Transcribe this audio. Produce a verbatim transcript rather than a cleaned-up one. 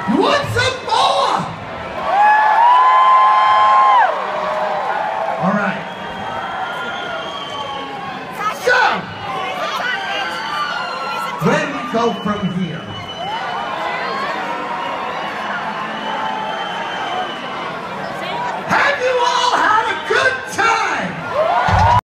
You want some more? All right. So, where do we go from here?